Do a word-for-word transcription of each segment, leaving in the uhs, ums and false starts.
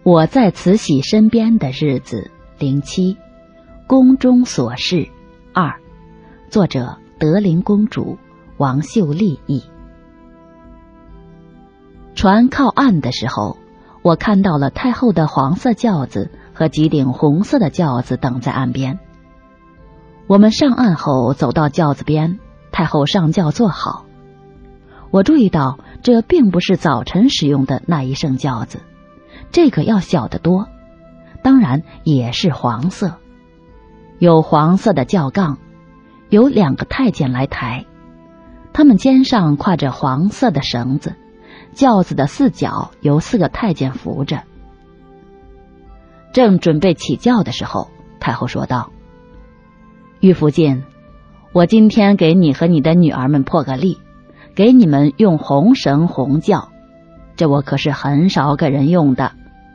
我在慈禧身边的日子零七，宫中琐事二，作者德龄公主，王秀丽译。船靠岸的时候，我看到了太后的黄色轿子和几顶红色的轿子等在岸边。我们上岸后走到轿子边，太后上轿坐好。我注意到这并不是早晨使用的那一乘轿子，这个要小得多，当然也是黄色，有黄色的轿杠，有两个太监来抬，他们肩上挎着黄色的绳子，轿子的四角由四个太监扶着。正准备起轿的时候，太后说道：玉福晋，我今天给你和你的女儿们破个例，给你们用红绳红轿，这我可是很少给人用的。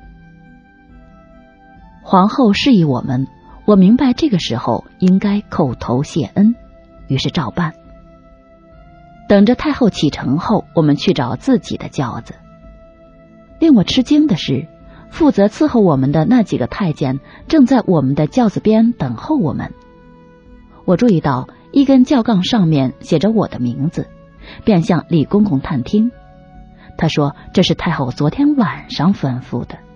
皇后示意我们，我明白这个时候应该叩头谢恩，于是照办。等着太后启程后，我们去找自己的轿子。令我吃惊的是，负责伺候我们的那几个太监正在我们的轿子边等候我们。我注意到一根轿杠上面写着我的名字，便向李公公探听。他说这是太后昨天晚上吩咐的。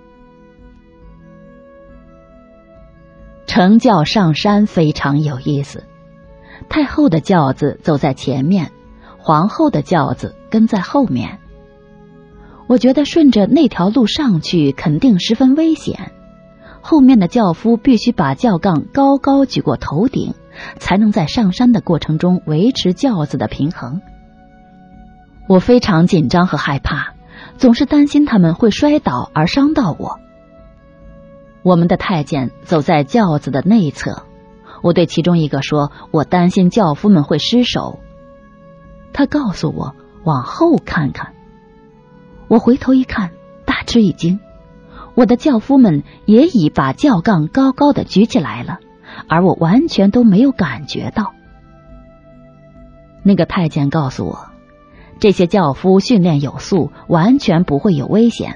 乘轿上山非常有意思，太后的轿子走在前面，皇后的轿子跟在后面。我觉得顺着那条路上去肯定十分危险，后面的轿夫必须把轿杠高高举过头顶，才能在上山的过程中维持轿子的平衡。我非常紧张和害怕，总是担心他们会摔倒而伤到我。我们的太监走在轿子的内侧，我对其中一个说，我担心轿夫们会失手。他告诉我往后看看。我回头一看，大吃一惊，我的轿夫们也已把轿杠高高的举起来了，而我完全都没有感觉到。那个太监告诉我，这些轿夫训练有素，完全不会有危险。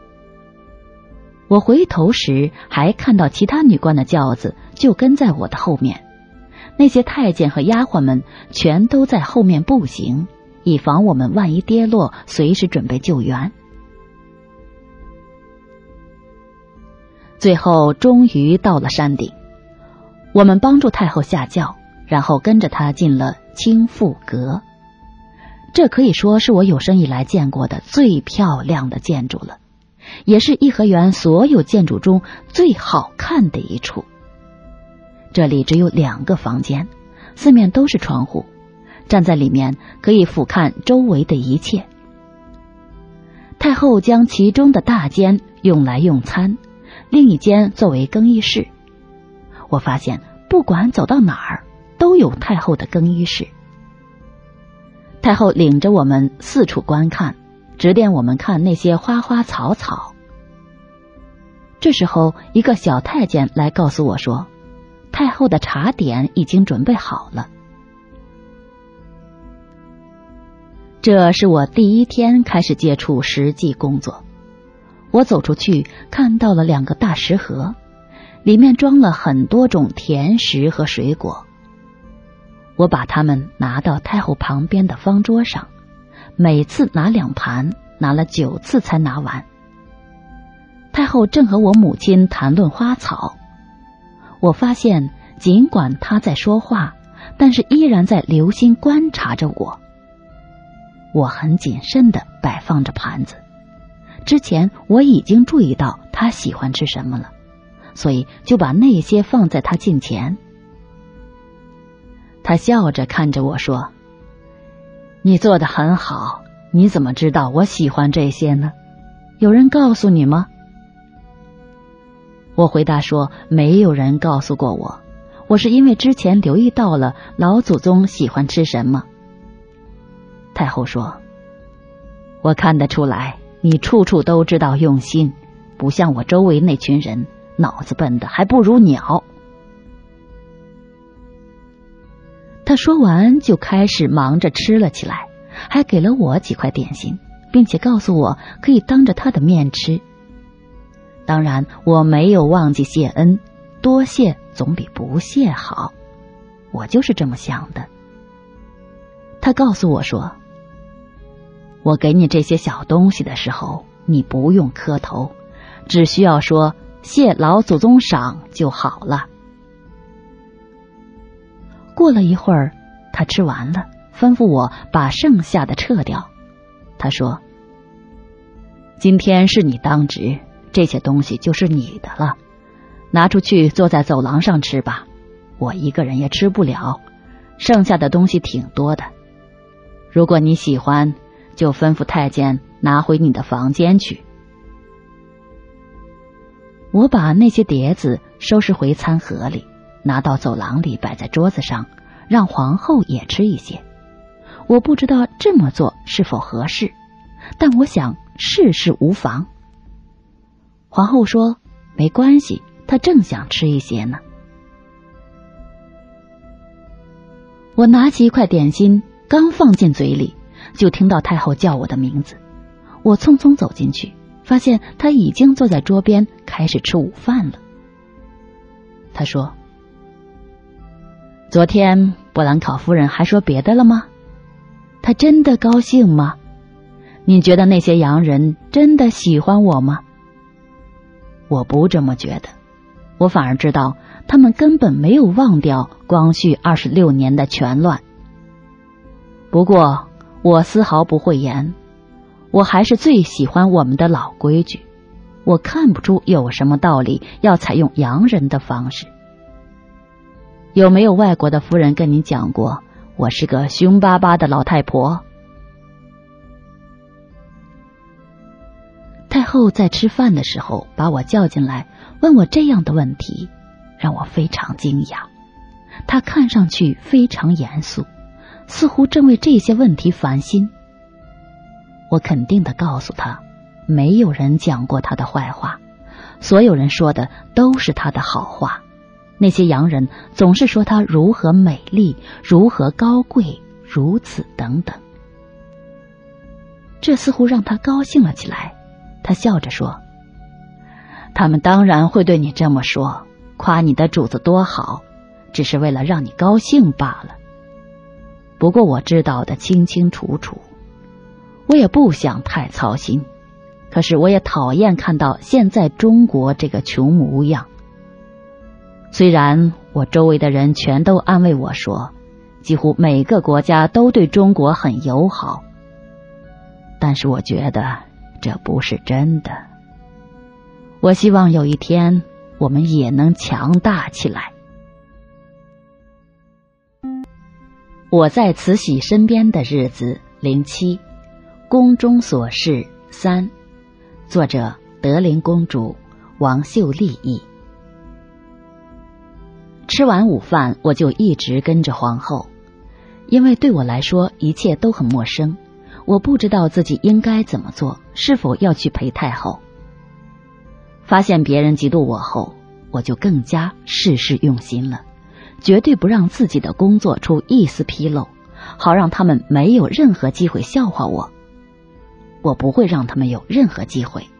我回头时还看到其他女官的轿子就跟在我的后面，那些太监和丫鬟们全都在后面步行，以防我们万一跌落，随时准备救援。最后终于到了山顶，我们帮助太后下轿，然后跟着她进了清富阁。这可以说是我有生以来见过的最漂亮的建筑了，也是颐和园所有建筑中最好看的一处。这里只有两个房间，四面都是窗户，站在里面可以俯瞰周围的一切。太后将其中的大间用来用餐，另一间作为更衣室。我发现不管走到哪儿都有太后的更衣室。太后领着我们四处观看，指点我们看那些花花草草。这时候一个小太监来告诉我说，太后的茶点已经准备好了。这是我第一天开始接触实际工作。我走出去看到了两个大食盒，里面装了很多种甜食和水果。我把它们拿到太后旁边的方桌上，每次拿两盘，拿了九次才拿完。太后正和我母亲谈论花草，我发现尽管她在说话，但是依然在留心观察着我。我很谨慎地摆放着盘子，之前我已经注意到她喜欢吃什么了，所以就把那些放在她近前。她笑着看着我说，你做得很好，你怎么知道我喜欢这些呢？有人告诉你吗？我回答说，没有人告诉过我，我是因为之前留意到了老祖宗喜欢吃什么。太后说，我看得出来，你处处都知道用心，不像我周围那群人，脑子笨的还不如鸟。他说完就开始忙着吃了起来，还给了我几块点心，并且告诉我可以当着他的面吃。 当然，我没有忘记谢恩，多谢总比不谢好，我就是这么想的。他告诉我说，我给你这些小东西的时候，你不用磕头，只需要说谢老祖宗赏就好了。过了一会儿，他吃完了，吩咐我把剩下的撤掉。他说，今天是你当值，这些东西就是你的了，拿出去坐在走廊上吃吧，我一个人也吃不了，剩下的东西挺多的。如果你喜欢，就吩咐太监拿回你的房间去。我把那些碟子收拾回餐盒里，拿到走廊里摆在桌子上，让皇后也吃一些。我不知道这么做是否合适，但我想试试无妨。皇后说没关系，她正想吃一些呢。我拿起一块点心，刚放进嘴里，就听到太后叫我的名字。我匆匆走进去，发现她已经坐在桌边开始吃午饭了。她说，昨天伯兰考夫人还说别的了吗？她真的高兴吗？你觉得那些洋人真的喜欢我吗？我不这么觉得，我反而知道他们根本没有忘掉光绪二十六年的权乱。不过我丝毫不讳言，我还是最喜欢我们的老规矩，我看不出有什么道理要采用洋人的方式。有没有外国的夫人跟你讲过我是个凶巴巴的老太婆？太后在吃饭的时候把我叫进来，问我这样的问题，让我非常惊讶。她看上去非常严肃，似乎正为这些问题烦心。我肯定地告诉她，没有人讲过她的坏话，所有人说的都是她的好话。那些洋人总是说她如何美丽，如何高贵，如此等等。这似乎让她高兴了起来，她笑着说，他们当然会对你这么说，夸你的主子多好，只是为了让你高兴罢了。不过我知道的清清楚楚，我也不想太操心，可是我也讨厌看到现在中国这个穷模样。虽然我周围的人全都安慰我说，几乎每个国家都对中国很友好，但是我觉得这不是真的。我希望有一天我们也能强大起来。我在慈禧身边的日子零七，宫中琐事三，作者德龄公主，王秀丽译。吃完午饭，我就一直跟着皇后，因为对我来说一切都很陌生，我不知道自己应该怎么做，是否要去陪太后。发现别人嫉妒我后，我就更加事事用心了，绝对不让自己的工作出一丝纰漏，好让他们没有任何机会笑话我。我不会让他们有任何机会。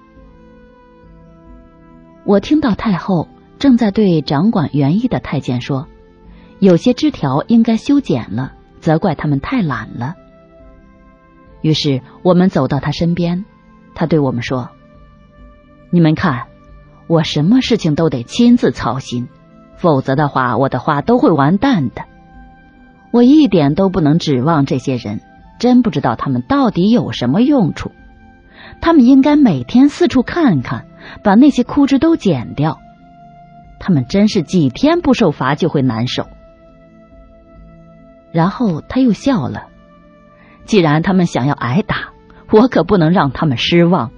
我听到太后正在对掌管园艺的太监说，有些枝条应该修剪了，责怪他们太懒了。于是我们走到他身边，他对我们说，你们看，我什么事情都得亲自操心，否则的话我的花都会完蛋的。我一点都不能指望这些人，真不知道他们到底有什么用处。他们应该每天四处看看，把那些枯枝都剪掉。他们真是几天不受罚就会难受。然后他又笑了，既然他们想要挨打，我可不能让他们失望。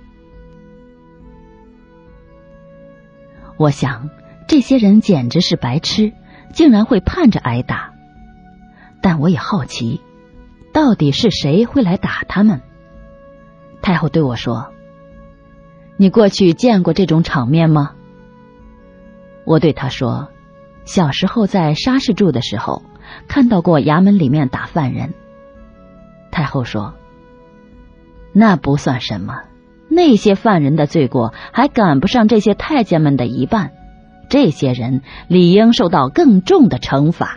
我想这些人简直是白痴，竟然会盼着挨打。但我也好奇，到底是谁会来打他们？太后对我说，你过去见过这种场面吗？我对她说，小时候在沙市住的时候，看到过衙门里面打犯人。太后说，那不算什么， 那些犯人的罪过还赶不上这些太监们的一半，这些人理应受到更重的惩罚。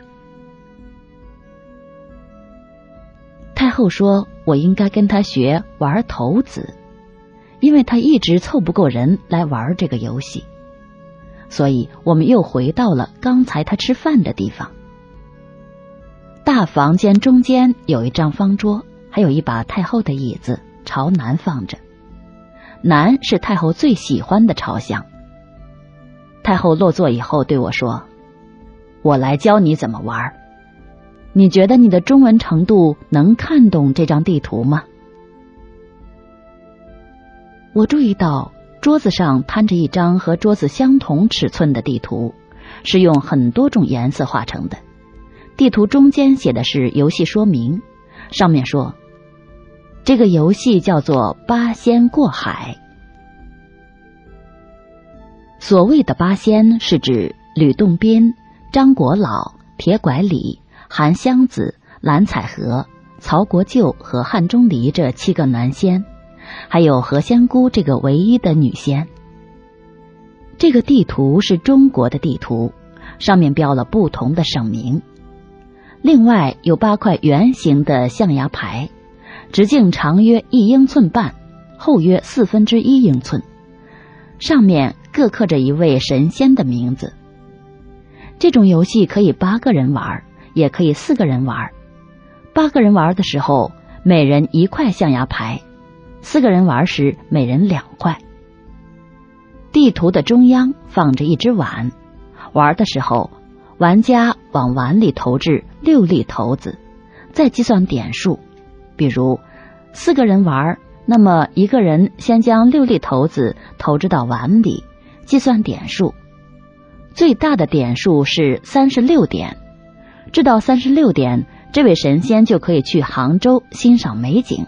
太后说我应该跟他学玩骰子，因为他一直凑不够人来玩这个游戏。所以我们又回到了刚才他吃饭的地方。大房间中间有一张方桌，还有一把太后的椅子，朝南放着。南是太后最喜欢的朝向。太后落座以后对我说，我来教你怎么玩。你觉得你的中文程度能看懂这张地图吗？我注意到桌子上摊着一张和桌子相同尺寸的地图，是用很多种颜色画成的。地图中间写的是游戏说明，上面说这个游戏叫做八仙过海。所谓的八仙是指吕洞宾、张国老、铁拐李、韩湘子、蓝采和、曹国舅和汉钟离这七个男仙，还有何仙姑这个唯一的女仙。这个地图是中国的地图，上面标了不同的省名。另外有八块圆形的象牙牌，直径长约一英寸半，厚约四分之一英寸，上面各刻着一位神仙的名字。这种游戏可以八个人玩，也可以四个人玩。八个人玩的时候，每人一块象牙牌；四个人玩时，每人两块。地图的中央放着一只碗，玩的时候，玩家往碗里投掷六粒骰子，再计算点数。比如四个人玩，那么一个人先将六粒骰子投掷到碗里，计算点数。最大的点数是三十六点，掷到三十六点，这位神仙就可以去杭州欣赏美景。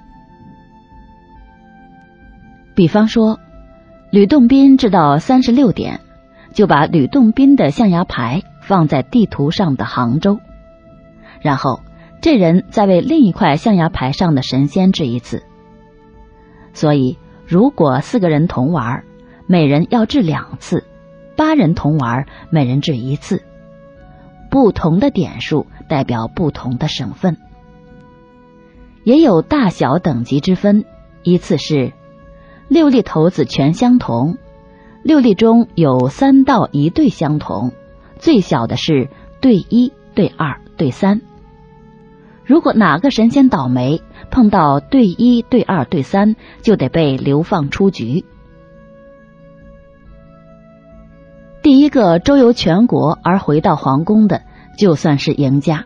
比方说吕洞宾掷到三十六点，就把吕洞宾的象牙牌放在地图上的杭州，然后这人再为另一块象牙牌上的神仙掷一次。所以如果四个人同玩，每人要掷两次；八人同玩，每人掷一次。不同的点数代表不同的省份。也有大小等级之分，依次是六粒骰子全相同，六粒中有三到一对相同，最小的是对一、对二、对三。如果哪个神仙倒霉，碰到对一、对二、对三，就得被流放出局。第一个周游全国而回到皇宫的，就算是赢家。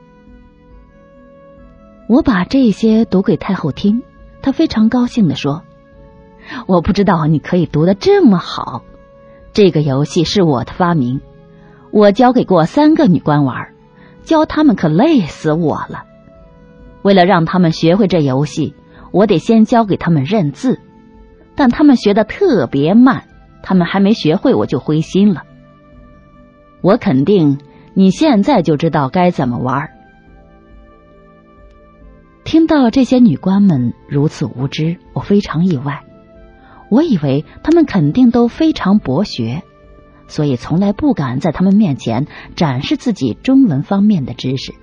我把这些读给太后听，她非常高兴地说，我不知道你可以读得这么好，这个游戏是我的发明，我教给过三个女官玩，教他们可累死我了。为了让他们学会这游戏，我得先教给他们认字，但他们学得特别慢，他们还没学会我就灰心了。我肯定你现在就知道该怎么玩。听到这些女官们如此无知，我非常意外。我以为她们肯定都非常博学，所以从来不敢在她们面前展示自己中文方面的知识。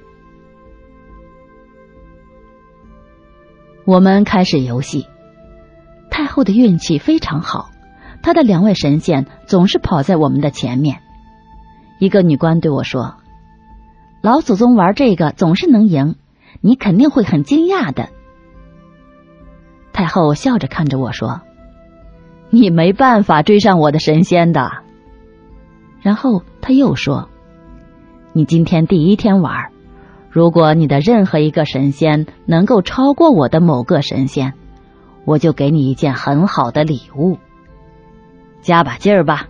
我们开始游戏，太后的运气非常好，她的两位神仙总是跑在我们的前面。一个女官对我说，老祖宗玩这个总是能赢，你肯定会很惊讶的。太后笑着看着我说，你没办法追上我的神仙的。然后她又说，你今天第一天玩，如果你的任何一个神仙能够超过我的某个神仙，我就给你一件很好的礼物，加把劲儿吧。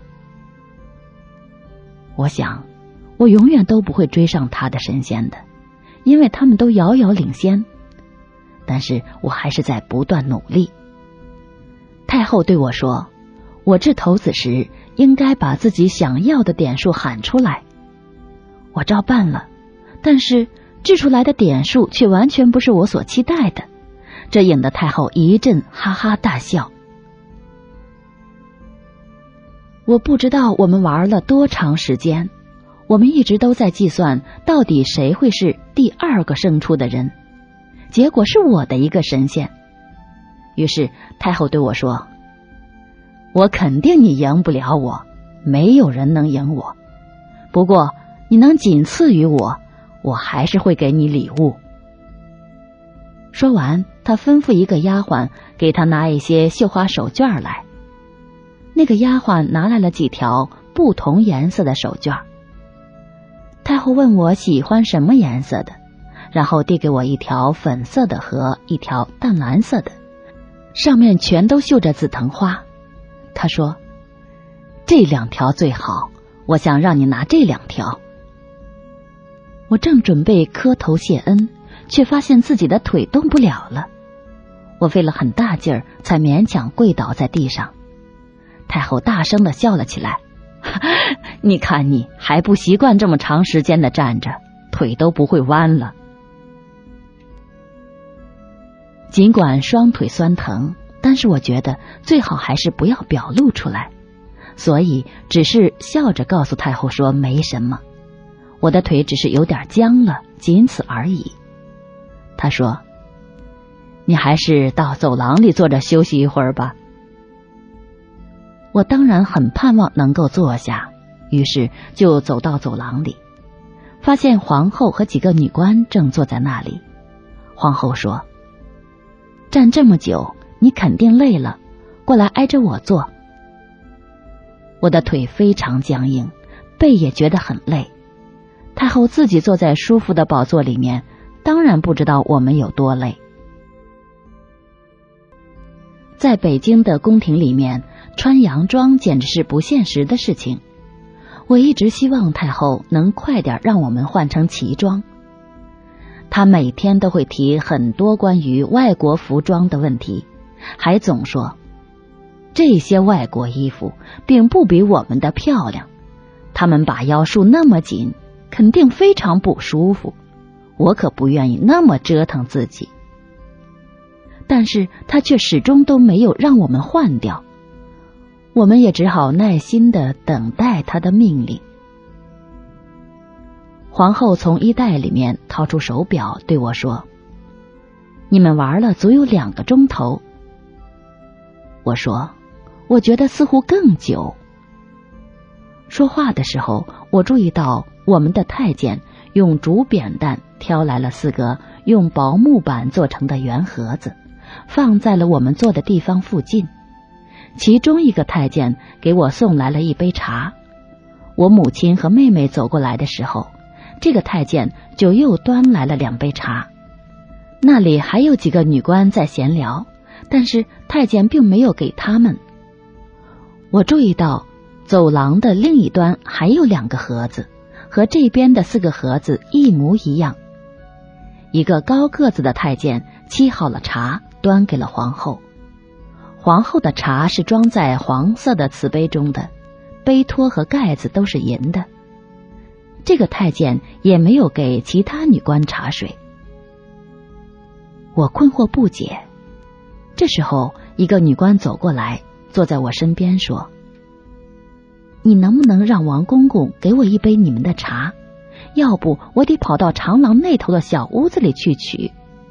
我想我永远都不会追上他的神仙的，因为他们都遥遥领先，但是我还是在不断努力。太后对我说，我掷骰子时应该把自己想要的点数喊出来。我照办了，但是掷出来的点数却完全不是我所期待的， 这引得太后一阵哈哈大笑。我不知道我们玩了多长时间，我们一直都在计算到底谁会是第二个胜出的人，结果是我的一个神仙。于是太后对我说，我肯定你赢不了我，没有人能赢我，不过你能仅次于我，我还是会给你礼物。说完，他吩咐一个丫鬟给他拿一些绣花手绢来。那个丫鬟拿来了几条不同颜色的手绢。太后问我喜欢什么颜色的，然后递给我一条粉色的和一条淡蓝色的，上面全都绣着紫藤花。她说，这两条最好，我想让你拿这两条。我正准备磕头谢恩，却发现自己的腿动不了了。我费了很大劲儿，才勉强跪倒在地上。太后大声地笑了起来，你看你还不习惯这么长时间的站着，腿都不会弯了。尽管双腿酸疼，但是我觉得最好还是不要表露出来，所以只是笑着告诉太后说没什么，我的腿只是有点僵了，仅此而已。她说，你还是到走廊里坐着休息一会儿吧。我当然很盼望能够坐下，于是就走到走廊里，发现皇后和几个女官正坐在那里。皇后说，站这么久，你肯定累了，过来挨着我坐。我的腿非常僵硬，背也觉得很累。太后自己坐在舒服的宝座里面，当然不知道我们有多累。在北京的宫廷里面，穿洋装简直是不现实的事情。我一直希望太后能快点让我们换成旗装。她每天都会提很多关于外国服装的问题，还总说这些外国衣服并不比我们的漂亮，他们把腰束那么紧，肯定非常不舒服，我可不愿意那么折腾自己。但是他却始终都没有让我们换掉，我们也只好耐心地等待他的命令。皇后从衣袋里面掏出手表对我说，你们玩了足有两个钟头。我说，我觉得似乎更久。说话的时候，我注意到我们的太监用竹扁担挑来了四个用薄木板做成的圆盒子，放在了我们坐的地方附近。其中一个太监给我送来了一杯茶，我母亲和妹妹走过来的时候，这个太监就又端来了两杯茶。那里还有几个女官在闲聊，但是太监并没有给他们。我注意到走廊的另一端还有两个盒子，和这边的四个盒子一模一样。一个高个子的太监沏好了茶，端给了皇后。皇后的茶是装在黄色的瓷杯中的，杯托和盖子都是银的。这个太监也没有给其他女官茶水。我困惑不解。这时候一个女官走过来，坐在我身边说，你能不能让王公公给我一杯你们的茶，要不我得跑到长廊那头的小屋子里去取。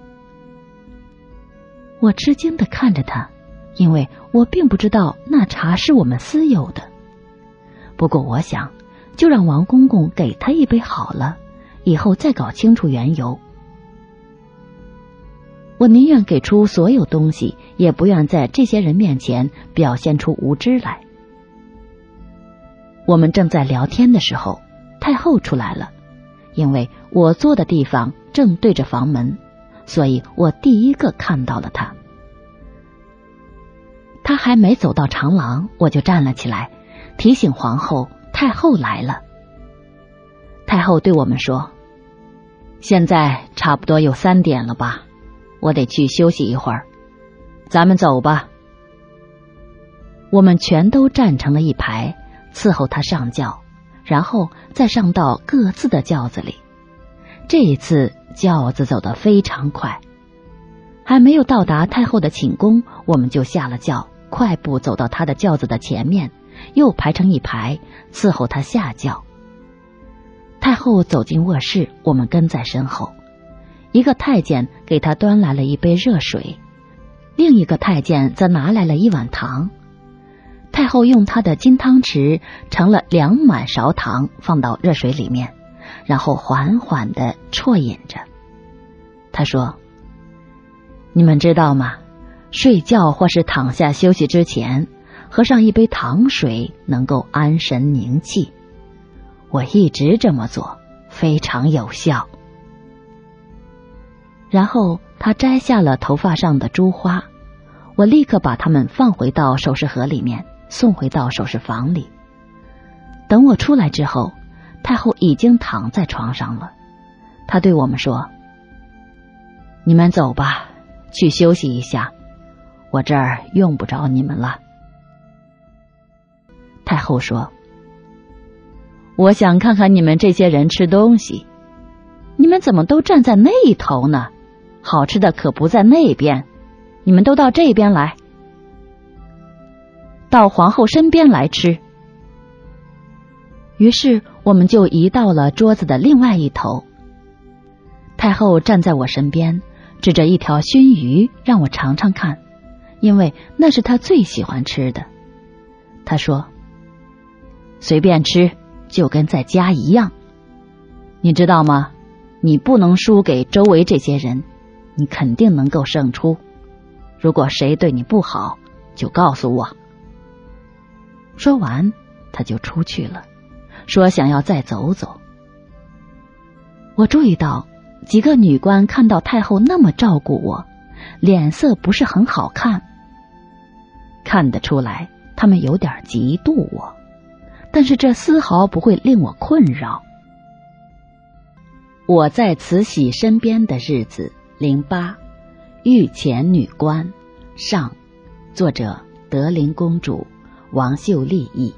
我吃惊地看着他，因为我并不知道那茶是我们私有的。不过我想，就让王公公给他一杯好了，以后再搞清楚缘由。我宁愿给出所有东西，也不愿在这些人面前表现出无知来。我们正在聊天的时候，太后出来了。因为我坐的地方正对着房门，所以我第一个看到了她。她还没走到长廊，我就站了起来，提醒皇后太后来了。太后对我们说，现在差不多有三点了吧，我得去休息一会儿，咱们走吧。我们全都站成了一排，伺候她上轿，然后再上到各自的轿子里。这一次轿子走得非常快， 还没有到达太后的寝宫，我们就下了轿，快步走到她的轿子的前面，又排成一排，伺候她下轿。太后走进卧室，我们跟在身后。一个太监给她端来了一杯热水，另一个太监则拿来了一碗糖。太后用她的金汤匙盛了两满勺糖，放到热水里面，然后缓缓地啜饮着。她说：你们知道吗？睡觉或是躺下休息之前，喝上一杯糖水能够安神宁气。我一直这么做，非常有效。然后他摘下了头发上的珠花，我立刻把它们放回到首饰盒里面，送回到首饰房里。等我出来之后，太后已经躺在床上了。她对我们说：你们走吧，去休息一下，我这儿用不着你们了。太后说：我想看看你们这些人吃东西，你们怎么都站在那一头呢？好吃的可不在那边，你们都到这边来，到皇后身边来吃。于是我们就移到了桌子的另外一头。太后站在我身边，指着一条熏鱼让我尝尝看，因为那是她最喜欢吃的。她说：随便吃，就跟在家一样。你知道吗？你不能输给周围这些人，你肯定能够胜出。如果谁对你不好，就告诉我。说完，他就出去了，说想要再走走。我注意到几个女官看到太后那么照顾我，脸色不是很好看，看得出来她们有点嫉妒我，但是这丝毫不会令我困扰。我在慈禧身边的日子零八，御前女官上，作者德龄公主，王秀丽译。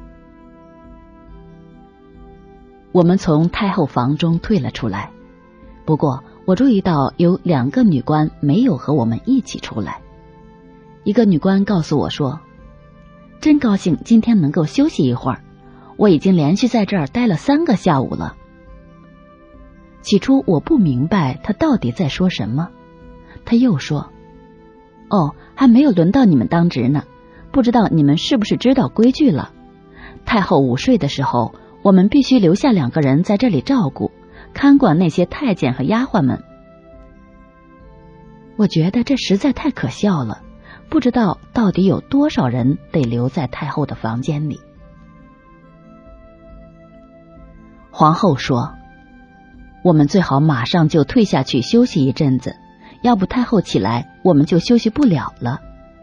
我们从太后房中退了出来，不过我注意到有两个女官没有和我们一起出来。一个女官告诉我说：真高兴今天能够休息一会儿，我已经连续在这儿待了三个下午了。起初我不明白她到底在说什么，她又说：哦，还没有轮到你们当值呢，不知道你们是不是知道规矩了。太后午睡的时候，我们必须留下两个人在这里照顾，看管那些太监和丫鬟们。我觉得这实在太可笑了，不知道到底有多少人得留在太后的房间里。皇后说：我们最好马上就退下去休息一阵子，要不太后起来我们就休息不了了。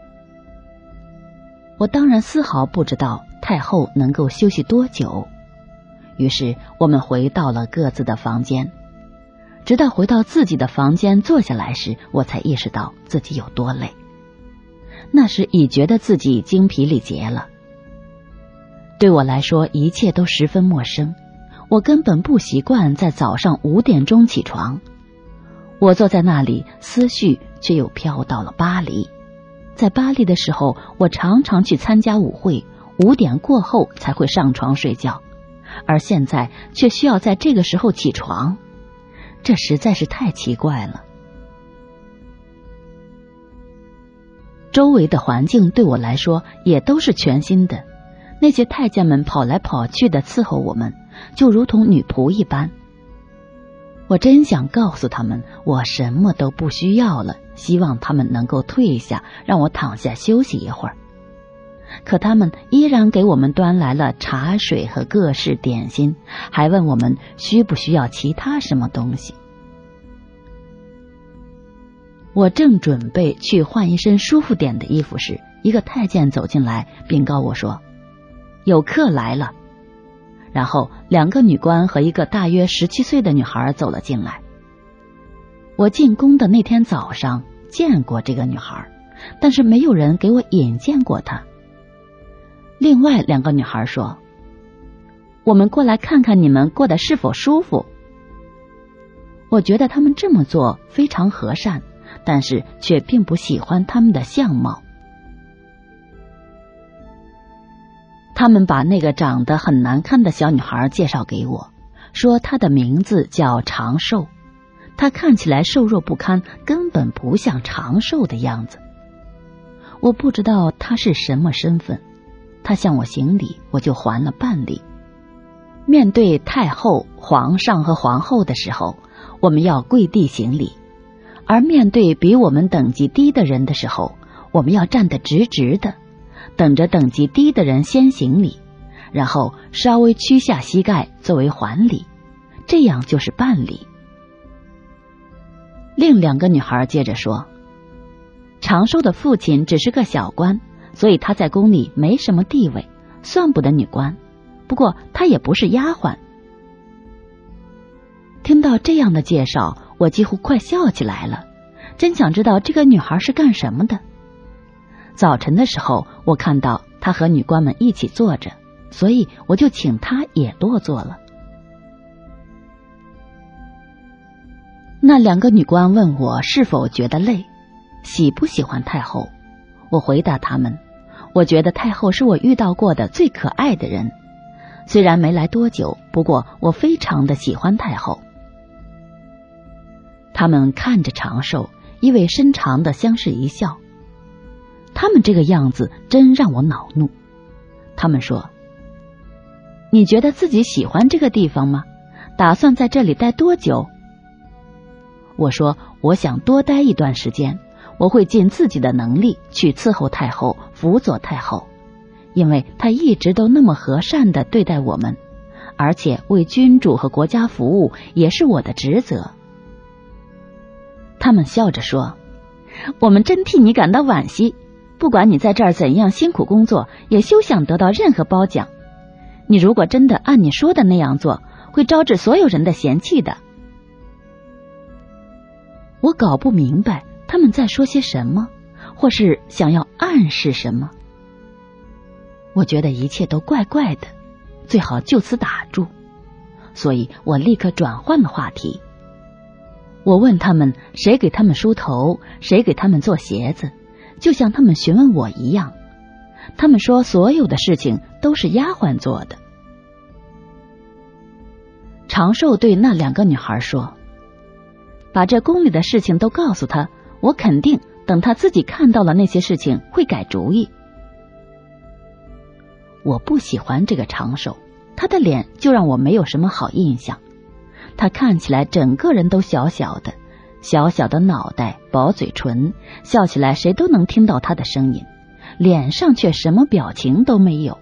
我当然丝毫不知道太后能够休息多久，于是我们回到了各自的房间。直到回到自己的房间坐下来时，我才意识到自己有多累。那时已觉得自己精疲力竭了。对我来说，一切都十分陌生，我根本不习惯在早上五点钟起床。我坐在那里，思绪却又飘到了巴黎。在巴黎的时候，我常常去参加舞会，五点过后才会上床睡觉，而现在却需要在这个时候起床，这实在是太奇怪了。周围的环境对我来说也都是全新的，那些太监们跑来跑去的伺候我们，就如同女仆一般。我真想告诉他们，我什么都不需要了，希望他们能够退下，让我躺下休息一会儿。可他们依然给我们端来了茶水和各式点心，还问我们需不需要其他什么东西。我正准备去换一身舒服点的衣服时，一个太监走进来，禀告我说：有客来了。然后两个女官和一个大约十七岁的女孩走了进来。我进宫的那天早上见过这个女孩，但是没有人给我引荐过她。另外两个女孩说：我们过来看看你们过得是否舒服。我觉得他们这么做非常和善， 但是却并不喜欢他们的相貌。他们把那个长得很难看的小女孩介绍给我，说她的名字叫长寿，她看起来瘦弱不堪，根本不像长寿的样子。我不知道她是什么身份，她向我行礼，我就还了半礼。面对太后、皇上和皇后的时候，我们要跪地行礼，而面对比我们等级低的人的时候，我们要站得直直的，等着等级低的人先行礼，然后稍微屈下膝盖作为还礼，这样就是半礼。另两个女孩接着说，长寿的父亲只是个小官，所以他在宫里没什么地位，算不得女官，不过他也不是丫鬟。听到这样的介绍，我几乎快笑起来了，真想知道这个女孩是干什么的。早晨的时候，我看到她和女官们一起坐着，所以我就请她也落座了。那两个女官问我是否觉得累，喜不喜欢太后。我回答他们，我觉得太后是我遇到过的最可爱的人，虽然没来多久，不过我非常的喜欢太后。他们看着长寿，意味深长的相视一笑。他们这个样子真让我恼怒。他们说，你觉得自己喜欢这个地方吗？打算在这里待多久？我说，我想多待一段时间，我会尽自己的能力去伺候太后，辅佐太后，因为她一直都那么和善地对待我们，而且为君主和国家服务也是我的职责。他们笑着说，我们真替你感到惋惜，不管你在这儿怎样辛苦工作，也休想得到任何褒奖。你如果真的按你说的那样做，会招致所有人的嫌弃的。我搞不明白他们在说些什么，或是想要暗示什么。我觉得一切都怪怪的，最好就此打住，所以我立刻转换了话题。我问他们谁给他们梳头，谁给他们做鞋子，就像他们询问我一样。他们说所有的事情都是丫鬟做的。长寿对那两个女孩说，把这宫里的事情都告诉她，我肯定等她自己看到了那些事情会改主意。我不喜欢这个长寿，他的脸就让我没有什么好印象。他看起来整个人都小小的，小小的脑袋，薄嘴唇，笑起来谁都能听到他的声音，脸上却什么表情都没有。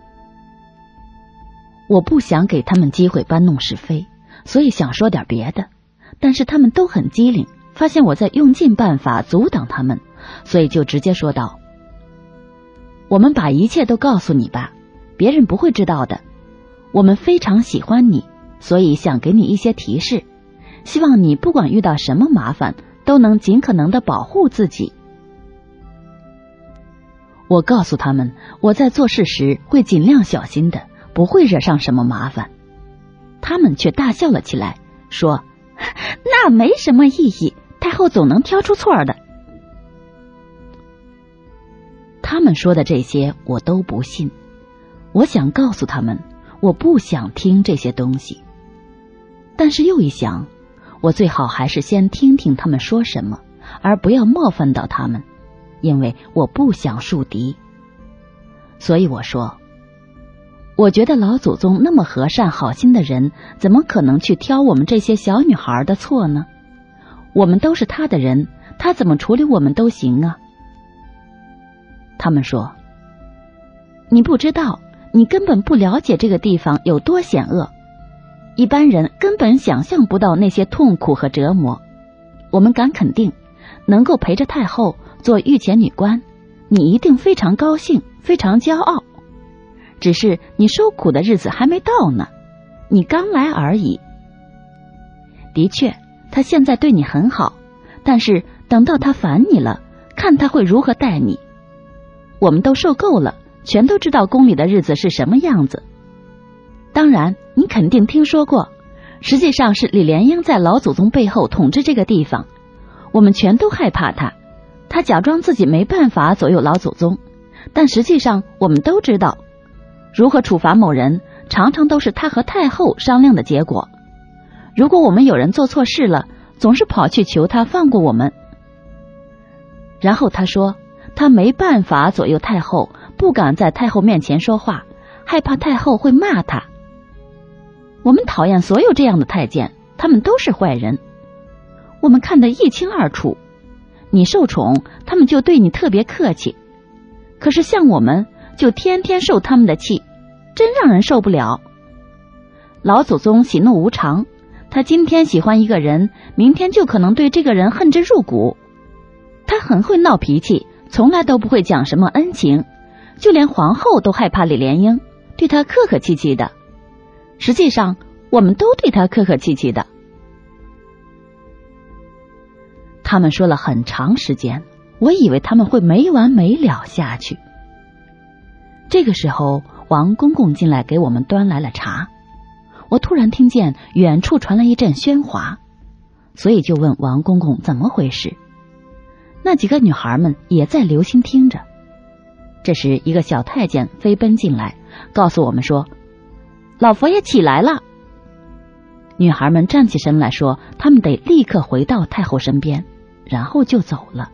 我不想给他们机会搬弄是非，所以想说点别的，但是他们都很机灵，发现我在用尽办法阻挡他们，所以就直接说道，我们把一切都告诉你吧，别人不会知道的。我们非常喜欢你，所以想给你一些提示，希望你不管遇到什么麻烦，都能尽可能的保护自己。我告诉他们，我在做事时会尽量小心的，不会惹上什么麻烦。他们却大笑了起来，说，那没什么意义，太后总能挑出错的。他们说的这些我都不信，我想告诉他们，我不想听这些东西。但是又一想，我最好还是先听听他们说什么，而不要冒犯到他们，因为我不想树敌。所以我说，我觉得老祖宗那么和善好心的人，怎么可能去挑我们这些小女孩的错呢？我们都是他的人，他怎么处理我们都行啊。他们说，你不知道，你根本不了解这个地方有多险恶，一般人根本想象不到那些痛苦和折磨。我们敢肯定，能够陪着太后做御前女官，你一定非常高兴，非常骄傲。只是你受苦的日子还没到呢，你刚来而已。的确，他现在对你很好，但是等到他烦你了，看他会如何待你。我们都受够了，全都知道宫里的日子是什么样子。当然，你肯定听说过，实际上是李莲英在老祖宗背后统治这个地方。 我们全都害怕他，他假装自己没办法左右老祖宗，但实际上我们都知道，如何处罚某人常常都是他和太后商量的结果。如果我们有人做错事了，总是跑去求他放过我们。然后他说他没办法左右太后，不敢在太后面前说话，害怕太后会骂他。我们讨厌所有这样的太监，他们都是坏人，我们看得一清二楚。你受宠，他们就对你特别客气，可是像我们就天天受他们的气，真让人受不了。老祖宗喜怒无常，他今天喜欢一个人，明天就可能对这个人恨之入骨。他很会闹脾气，从来都不会讲什么恩情，就连皇后都害怕李莲英，对他客客气气的。实际上我们都对他客客气气的。他们说了很长时间，我以为他们会没完没了下去。这个时候王公公进来给我们端来了茶，我突然听见远处传来一阵喧哗，所以就问王公公怎么回事。那几个女孩们也在留心听着。这时一个小太监飞奔进来，告诉我们说老佛爷起来了。女孩们站起身来说他们得立刻回到太后身边，然后就走了。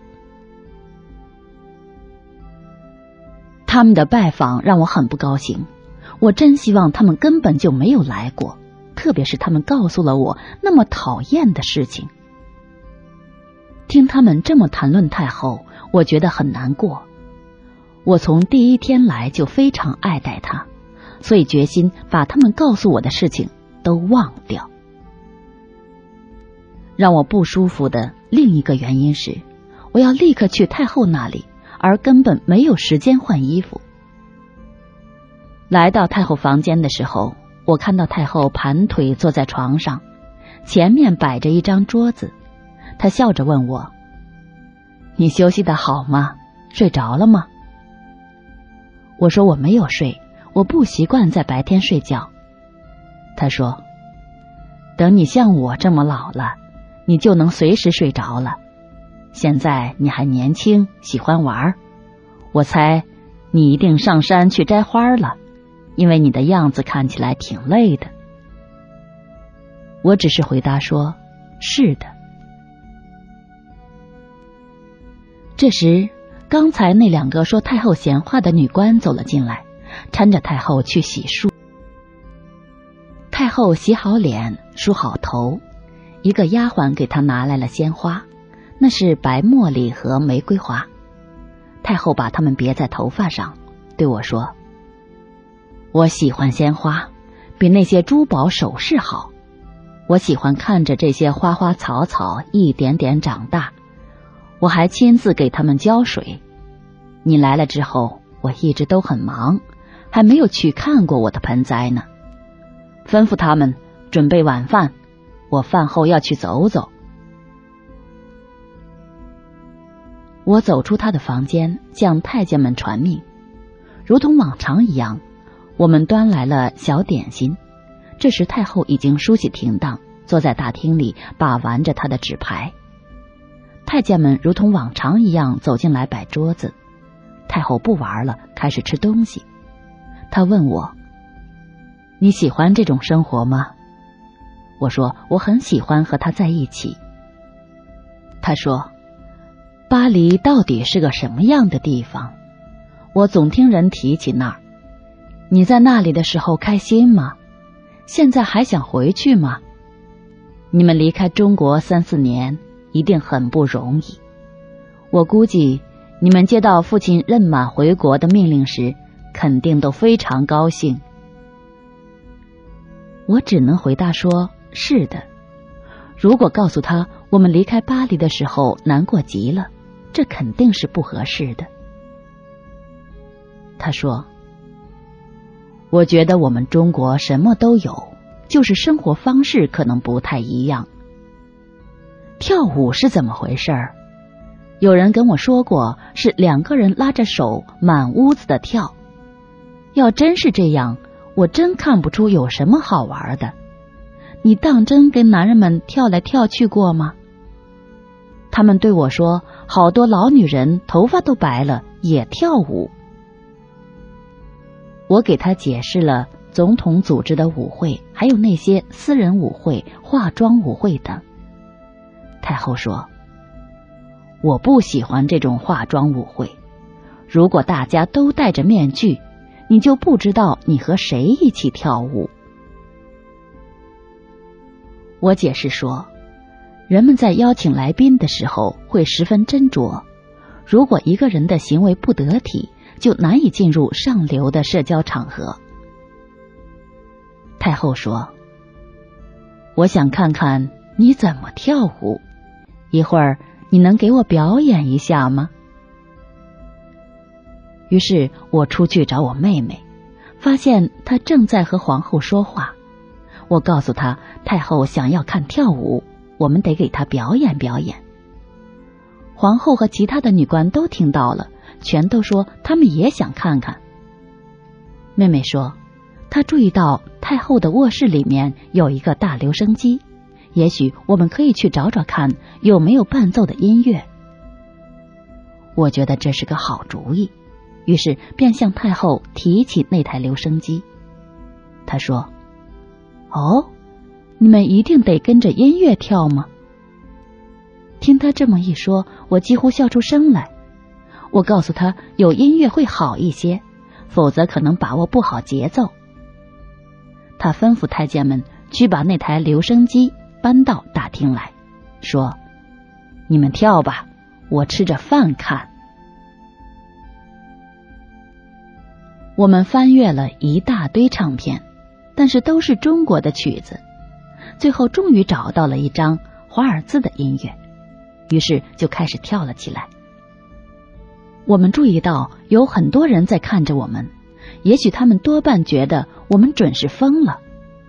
他们的拜访让我很不高兴，我真希望他们根本就没有来过，特别是他们告诉了我那么讨厌的事情。听他们这么谈论太后，我觉得很难过。我从第一天来就非常爱戴她，所以决心把他们告诉我的事情都忘掉。让我不舒服的另一个原因是，我要立刻去太后那里，而根本没有时间换衣服。来到太后房间的时候，我看到太后盘腿坐在床上，前面摆着一张桌子。她笑着问我，你休息得好吗？睡着了吗？我说我没有睡，我不习惯在白天睡觉。她说，等你像我这么老了，你就能随时睡着了。现在你还年轻，喜欢玩，我猜你一定上山去摘花了，因为你的样子看起来挺累的。我只是回答说，是的。这时刚才那两个说太后闲话的女官走了进来，搀着太后去洗漱。太后洗好脸，梳好头，一个丫鬟给她拿来了鲜花，那是白茉莉和玫瑰花。太后把它们别在头发上，对我说，我喜欢鲜花，比那些珠宝首饰好。我喜欢看着这些花花草草一点点长大，我还亲自给它们浇水。你来了之后，我一直都很忙，还没有去看过我的盆栽呢。吩咐他们准备晚饭，我饭后要去走走。我走出他的房间，向太监们传命。如同往常一样，我们端来了小点心。这时太后已经梳洗停当，坐在大厅里把玩着她的纸牌。太监们如同往常一样走进来摆桌子。太后不玩了，开始吃东西。她问我，你喜欢这种生活吗？我说我很喜欢和他在一起。她说，巴黎到底是个什么样的地方？我总听人提起那儿。你在那里的时候开心吗？现在还想回去吗？你们离开中国三四年，一定很不容易。我估计你们接到父亲任满回国的命令时，肯定都非常高兴。我只能回答说，是的。如果告诉他我们离开巴黎的时候难过极了，这肯定是不合适的。他说，我觉得我们中国什么都有，就是生活方式可能不太一样。跳舞是怎么回事儿？有人跟我说过，是两个人拉着手满屋子的跳。要真是这样，我真看不出有什么好玩的。你当真跟男人们跳来跳去过吗？ 他们对我说，好多老女人头发都白了也跳舞。我给他解释了总统组织的舞会，还有那些私人舞会、化妆舞会等。太后说，我不喜欢这种化妆舞会，如果大家都戴着面具，你就不知道你和谁一起跳舞。我解释说，人们在邀请来宾的时候会十分斟酌，如果一个人的行为不得体，就难以进入上流的社交场合。太后说，我想看看你怎么跳舞，一会儿你能给我表演一下吗？于是我出去找我妹妹，发现她正在和皇后说话。我告诉她，太后想要看跳舞，我们得给她表演表演。皇后和其他的女官都听到了，全都说他们也想看看。妹妹说，她注意到太后的卧室里面有一个大留声机，也许我们可以去找找看有没有伴奏的音乐。我觉得这是个好主意，于是便向太后提起那台留声机。她说，哦，你们一定得跟着音乐跳吗？听她这么一说，我几乎笑出声来。我告诉她，有音乐会好一些，否则可能把握不好节奏。她吩咐太监们去把那台留声机搬到大厅来，说，你们跳吧，我吃着饭看。我们翻阅了一大堆唱片，但是都是中国的曲子，最后终于找到了一张华尔兹的音乐，于是就开始跳了起来。我们注意到有很多人在看着我们，也许他们多半觉得我们准是疯了。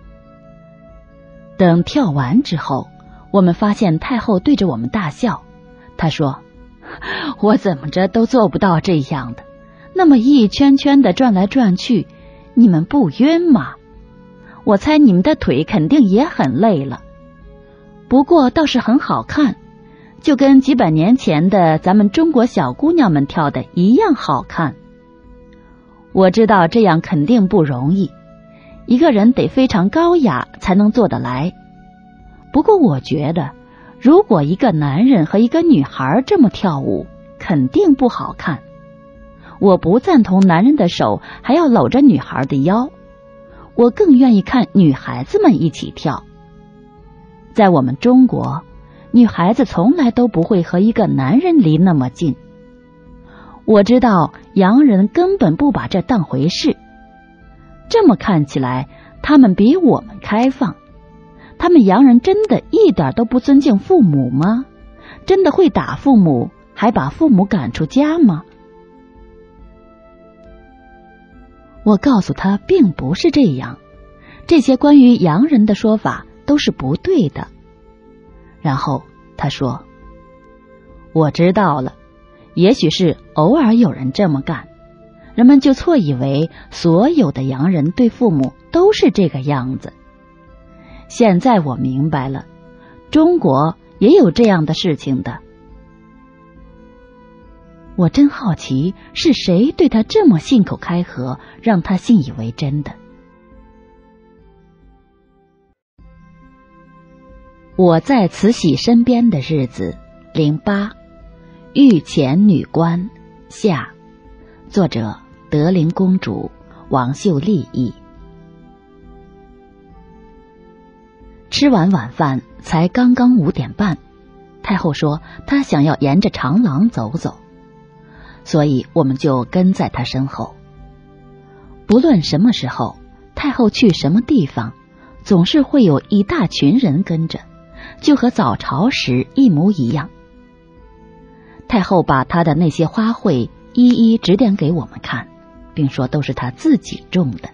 等跳完之后，我们发现太后对着我们大笑。她说，我怎么着都做不到这样的，那么一圈圈的转来转去，你们不晕吗？我猜你们的腿肯定也很累了，不过倒是很好看，就跟几百年前的咱们中国小姑娘们跳的一样好看。我知道这样肯定不容易，一个人得非常高雅才能做得来。不过我觉得，如果一个男人和一个女孩这么跳舞，肯定不好看。我不赞同男人的手还要搂着女孩的腰，我更愿意看女孩子们一起跳。在我们中国，女孩子从来都不会和一个男人离那么近。我知道洋人根本不把这当回事，这么看起来，他们比我们开放。他们洋人真的一点都不尊敬父母吗？真的会打父母，还把父母赶出家吗？我告诉他并不是这样，这些关于洋人的说法都是不对的。然后他说，我知道了，也许是偶尔有人这么干，人们就错以为所有的洋人对父母都是这个样子。现在我明白了，中国也有这样的事情的。我真好奇，是谁对他这么信口开河，让他信以为真的。我在慈禧身边的日子，零八，御前女官下，作者德龄公主，王秀丽译。吃完晚饭才刚刚五点半，太后说她想要沿着长廊走走，所以我们就跟在她身后。不论什么时候，太后去什么地方，总是会有一大群人跟着，就和早朝时一模一样。太后把她的那些花卉一一指点给我们看，并说都是她自己种的。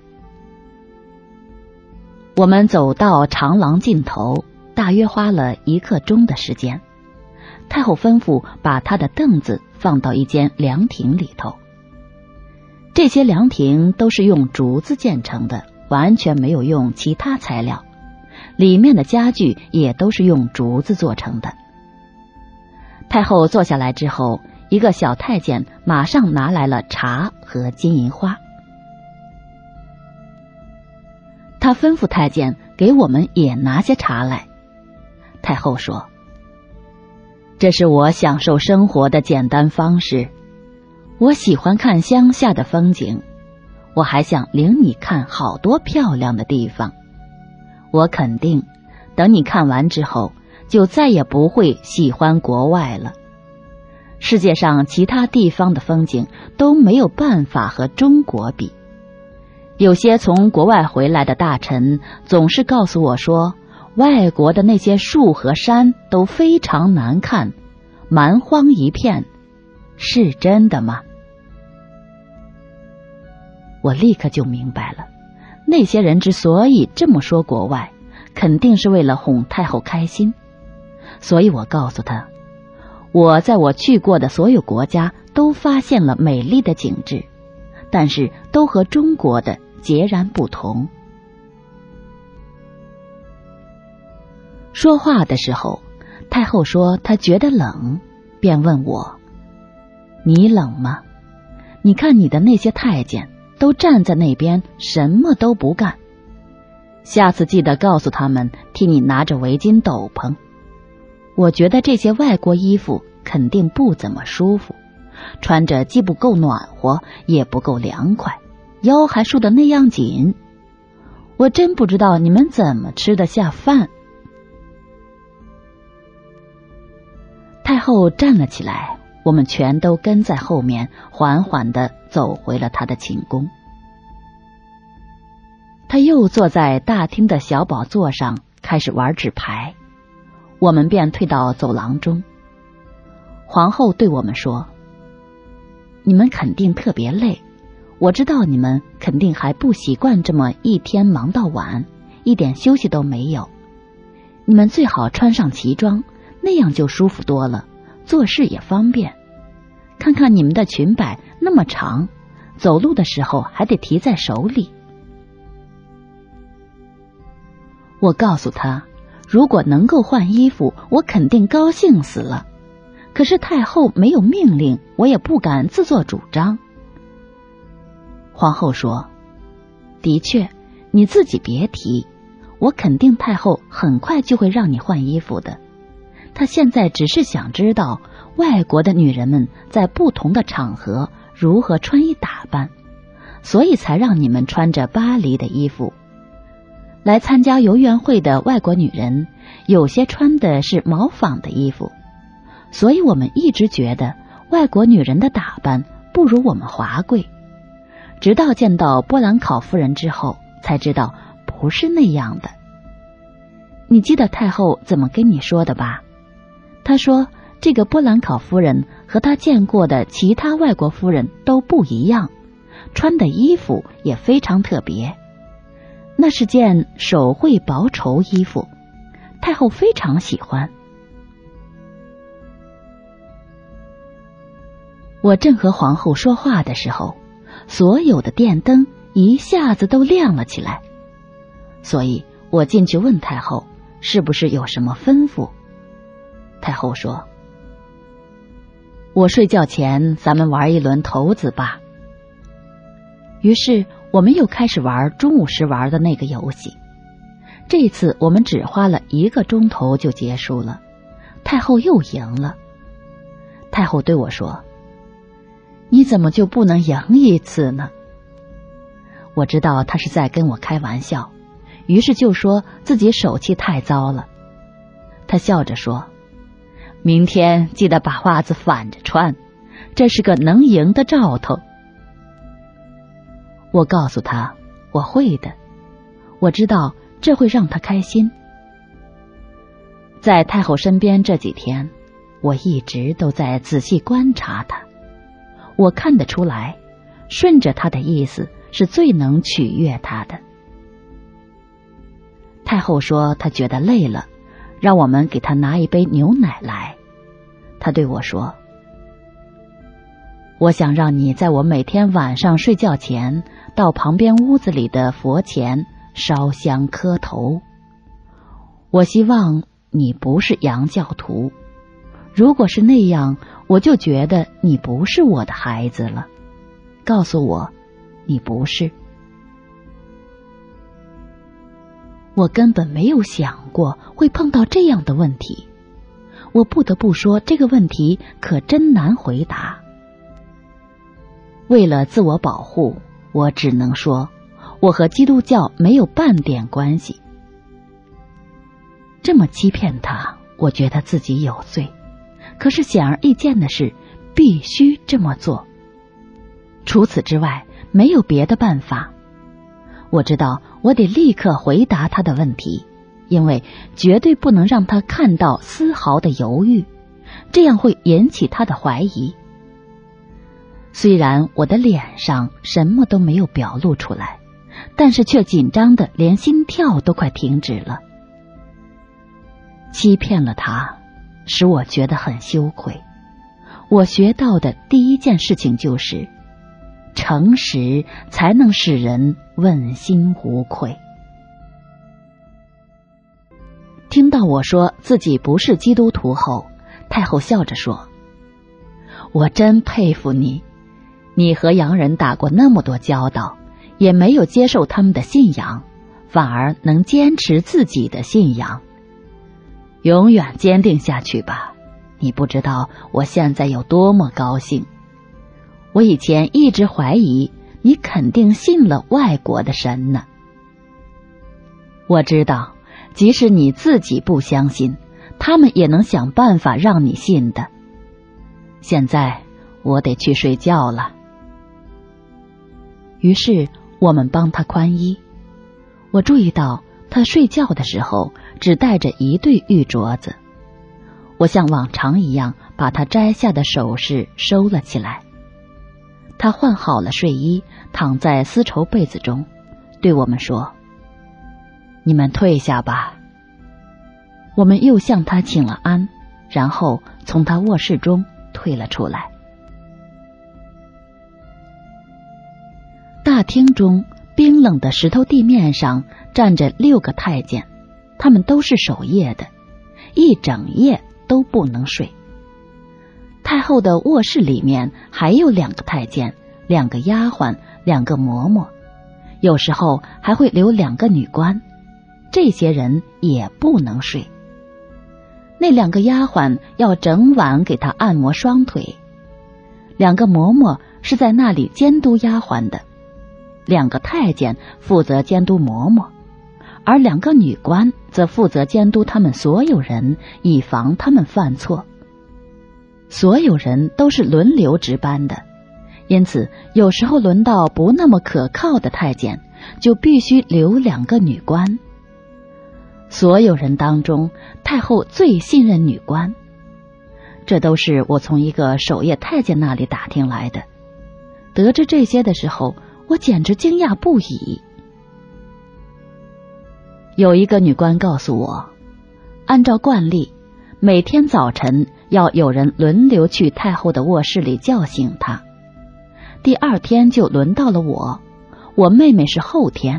我们走到长廊尽头，大约花了一刻钟的时间。太后吩咐把她的凳子放到一间凉亭里头。这些凉亭都是用竹子建成的，完全没有用其他材料，里面的家具也都是用竹子做成的。 太后坐下来之后，一个小太监马上拿来了茶和金银花。他吩咐太监给我们也拿些茶来。太后说：“这是我享受生活的简单方式。我喜欢看乡下的风景，我还想领你看好多漂亮的地方。我肯定，等你看完之后，就再也不会喜欢国外了。世界上其他地方的风景都没有办法和中国比。有些从国外回来的大臣总是告诉我说，外国的那些树和山都非常难看，蛮荒一片，是真的吗？”我立刻就明白了，那些人之所以这么说国外，肯定是为了哄太后开心。所以我告诉他，我在我去过的所有国家都发现了美丽的景致，但是都和中国的截然不同。说话的时候，太后说她觉得冷，便问我：“你冷吗？你看你的那些太监都站在那边，什么都不干。下次记得告诉他们替你拿着围巾斗篷。我觉得这些外国衣服肯定不怎么舒服，穿着既不够暖和，也不够凉快，腰还束得那样紧。我真不知道你们怎么吃得下饭。”太后站了起来，我们全都跟在后面，缓缓地走回了她的寝宫。她又坐在大厅的小宝座上，开始玩纸牌。我们便退到走廊中。皇后对我们说：“你们肯定特别累，我知道你们肯定还不习惯这么一天忙到晚，一点休息都没有。你们最好穿上旗装，那样就舒服多了，做事也方便。看看你们的裙摆那么长，走路的时候还得提在手里。”我告诉他，如果能够换衣服，我肯定高兴死了。可是太后没有命令，我也不敢自作主张。皇后说：“的确，你自己别提，我肯定太后很快就会让你换衣服的。她现在只是想知道外国的女人们在不同的场合如何穿衣打扮，所以才让你们穿着巴黎的衣服。来参加游园会的外国女人，有些穿的是毛纺的衣服，所以我们一直觉得外国女人的打扮不如我们华贵。直到见到波兰考夫人之后，才知道不是那样的。你记得太后怎么跟你说的吧？她说，这个波兰考夫人和她见过的其他外国夫人都不一样，穿的衣服也非常特别。那是件手绘薄绸衣服，太后非常喜欢。我正和皇后说话的时候，所有的电灯一下子都亮了起来，所以我进去问太后是不是有什么吩咐。太后说：“我睡觉前咱们玩一轮骰子吧。”于是我们又开始玩中午时玩的那个游戏。这次我们只花了一个钟头就结束了，太后又赢了。太后对我说：“你怎么就不能赢一次呢？”我知道她是在跟我开玩笑，于是就说自己手气太糟了。她笑着说：“明天记得把袜子反着穿，这是个能赢的兆头。”我告诉她我会的，我知道这会让她开心。在太后身边这几天，我一直都在仔细观察她。我看得出来，顺着她的意思是最能取悦她的。太后说她觉得累了，让我们给她拿一杯牛奶来。她对我说：“我想让你在我每天晚上睡觉前到旁边屋子里的佛前烧香磕头。我希望你不是洋教徒， 如果是那样，我就觉得你不是我的孩子了。告诉我，你不是。我根本没有想过会碰到这样的问题。我不得不说，这个问题可真难回答。为了自我保护，我只能说，我和基督教没有半点关系。这么欺骗他，我觉得自己有罪。可是显而易见的是，必须这么做。除此之外，没有别的办法。我知道我得立刻回答他的问题，因为绝对不能让他看到丝毫的犹豫，这样会引起他的怀疑。虽然我的脸上什么都没有表露出来，但是却紧张的连心跳都快停止了。欺骗了他，使我觉得很羞愧。我学到的第一件事情就是，诚实才能使人问心无愧。听到我说自己不是基督徒后，太后笑着说：“我真佩服你，你和洋人打过那么多交道，也没有接受他们的信仰，反而能坚持自己的信仰。永远坚定下去吧，你不知道我现在有多么高兴。我以前一直怀疑你肯定信了外国的神呢。我知道，即使你自己不相信，他们也能想办法让你信的。现在我得去睡觉了。”于是我们帮他宽衣。我注意到他睡觉的时候只戴着一对玉镯子。我像往常一样把他摘下的首饰收了起来。他换好了睡衣，躺在丝绸被子中，对我们说：“你们退下吧。”我们又向他请了安，然后从他卧室中退了出来。大厅中冰冷的石头地面上站着六个太监，他们都是守夜的，一整夜都不能睡。太后的卧室里面还有两个太监，两个丫鬟，两个嬷嬷，有时候还会留两个女官，这些人也不能睡。那两个丫鬟要整晚给他按摩双腿，两个嬷嬷是在那里监督丫鬟的，两个太监负责监督嬷嬷，而两个女官则负责监督他们所有人，以防他们犯错。所有人都是轮流值班的，因此有时候轮到不那么可靠的太监，就必须留两个女官。所有人当中，太后最信任女官，这都是我从一个守夜太监那里打听来的。得知这些的时候，我简直惊讶不已。有一个女官告诉我，按照惯例，每天早晨要有人轮流去太后的卧室里叫醒她。第二天就轮到了我，我妹妹是后天。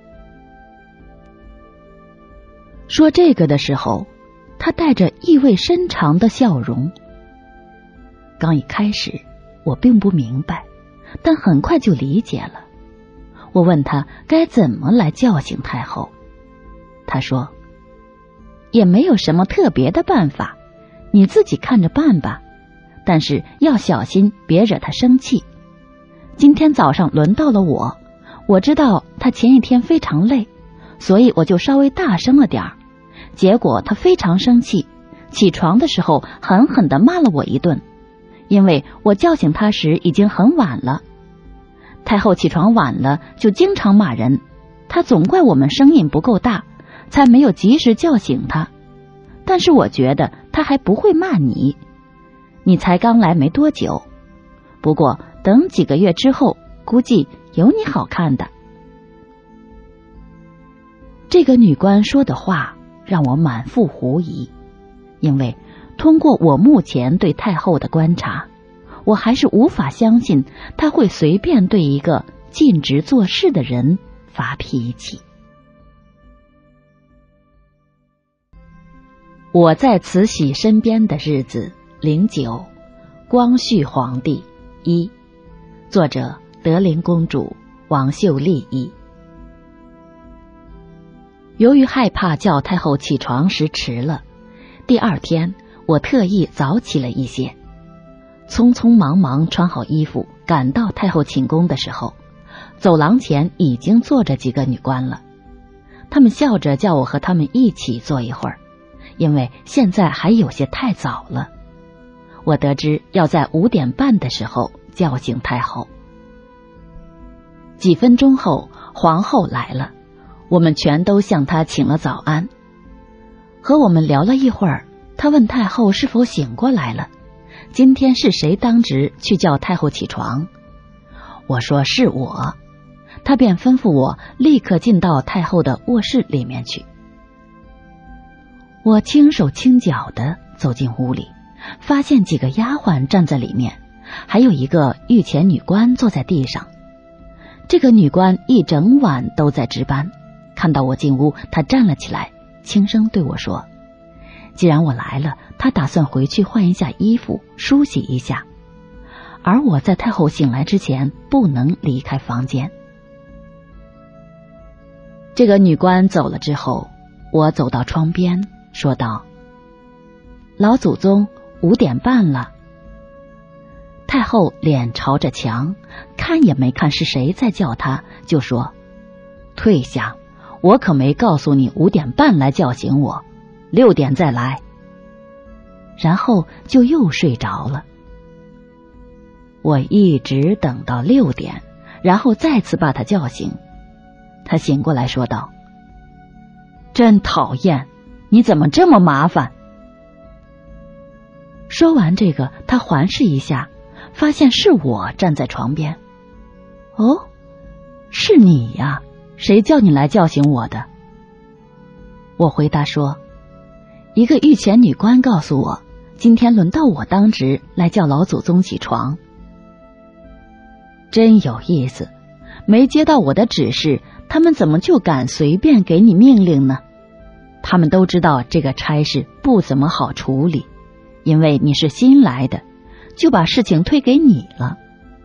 说这个的时候，她带着意味深长的笑容。刚一开始，我并不明白，但很快就理解了。我问她该怎么来叫醒太后，她说：“也没有什么特别的办法，你自己看着办吧，但是要小心别惹她生气。今天早上轮到了我，我知道她前一天非常累，所以我就稍微大声了点儿，结果她非常生气，起床的时候狠狠地骂了我一顿，因为我叫醒她时已经很晚了。太后起床晚了就经常骂人，她总怪我们声音不够大，才没有及时叫醒她。但是我觉得她还不会骂你，你才刚来没多久，不过等几个月之后，估计有你好看的。”这个女官说的话让我满腹狐疑，因为通过我目前对太后的观察，我还是无法相信她会随便对一个尽职做事的人发脾气。我在慈禧身边的日子零九，光绪皇帝一，作者德龄公主，王秀丽译。由于害怕叫太后起床时迟了，第二天我特意早起了一些，匆匆忙忙穿好衣服赶到太后寝宫的时候，走廊前已经坐着几个女官了。他们笑着叫我和他们一起坐一会儿，因为现在还有些太早了。我得知要在五点半的时候叫醒太后。几分钟后，皇后来了，我们全都向她请了早安。和我们聊了一会儿，她问太后是否醒过来了，今天是谁当值去叫太后起床。我说是我，她便吩咐我立刻进到太后的卧室里面去。我轻手轻脚地走进屋里，发现几个丫鬟站在里面，还有一个御前女官坐在地上。这个女官一整晚都在值班，看到我进屋，她站了起来，轻声对我说，既然我来了，她打算回去换一下衣服，梳洗一下，而我在太后醒来之前不能离开房间。这个女官走了之后，我走到窗边说道，老祖宗五点半了。太后脸朝着墙，看也没看是谁在叫她，就说，退下，我可没告诉你五点半来叫醒我，六点再来。然后就又睡着了。我一直等到六点，然后再次把她叫醒。她醒过来说道，真讨厌，你怎么这么麻烦。说完这个，她环视一下，发现是我站在床边。哦，是你呀，谁叫你来叫醒我的？我回答说，一个御前女官告诉我，今天轮到我当值来叫老祖宗起床。真有意思，没接到我的指示，他们怎么就敢随便给你命令呢？他们都知道这个差事不怎么好处理，因为你是新来的，就把事情推给你了。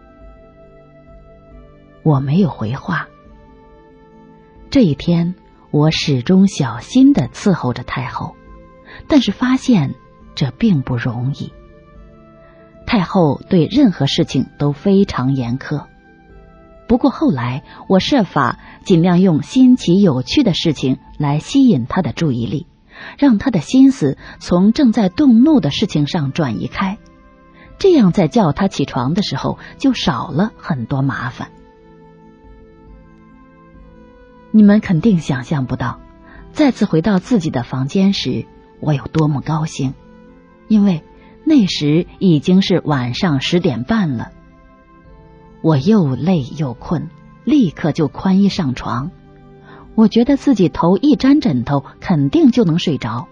我没有回话。这一天，我始终小心地伺候着太后，但是发现这并不容易。太后对任何事情都非常严苛，不过后来我设法尽量用新奇有趣的事情来吸引她的注意力，让她的心思从正在动怒的事情上转移开，这样在叫她起床的时候就少了很多麻烦。你们肯定想象不到，再次回到自己的房间时，我有多么高兴，因为那时已经是晚上十点半了。我又累又困，立刻就宽衣上床。我觉得自己头一沾枕头，肯定就能睡着。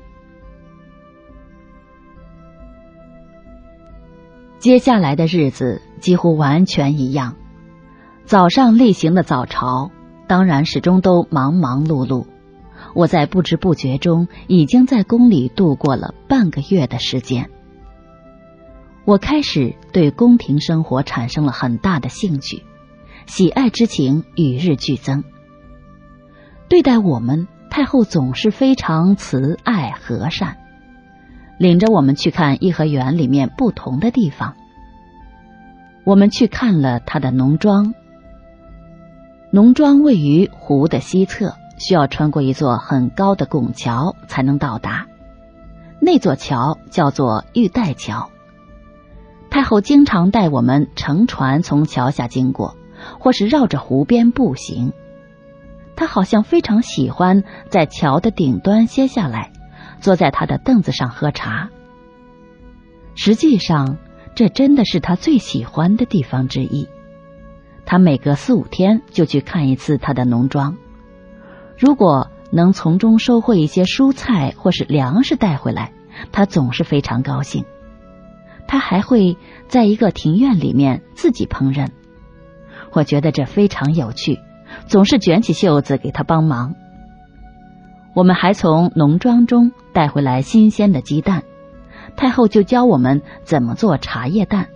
接下来的日子几乎完全一样，早上例行的早朝，当然始终都忙忙碌碌。我在不知不觉中已经在宫里度过了半个月的时间。我开始对宫廷生活产生了很大的兴趣，喜爱之情与日俱增。对待我们，太后总是非常慈爱和善，领着我们去看颐和园里面不同的地方。我们去看了她的农庄，农庄位于湖的西侧，需要穿过一座很高的拱桥才能到达。那座桥叫做玉带桥。太后经常带我们乘船从桥下经过，或是绕着湖边步行。她好像非常喜欢在桥的顶端歇下来，坐在她的凳子上喝茶。实际上，这真的是她最喜欢的地方之一。她每隔四五天就去看一次她的农庄，如果能从中收获一些蔬菜或是粮食带回来，她总是非常高兴。她还会在一个庭院里面自己烹饪，我觉得这非常有趣，总是卷起袖子给她帮忙。我们还从农庄中带回来新鲜的鸡蛋， 太后就教我们怎么做茶叶蛋。